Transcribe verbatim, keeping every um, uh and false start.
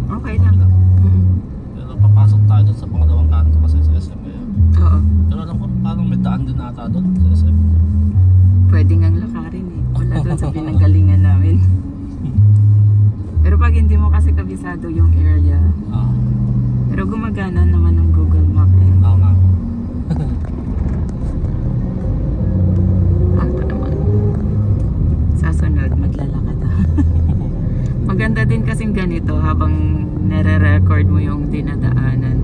Okay lang. Mm-hmm. Pero papasok tayo doon sa pangalawang kanto kasi sa S M ngayon. Oo. Pero alam ko parang may daan din ata doon sa S M. Pwede ngang lakarin eh. Wala doon sa pinanggalingan namin. Pero pag hindi mo kasi kabisado yung area, Ah. pero gumagana naman ang Google Map eh. Oo nga. Ako naman. Sa sunod, maglalakad ako. Maganda din kasing ganito habang nare-record mo yung dinadaanan.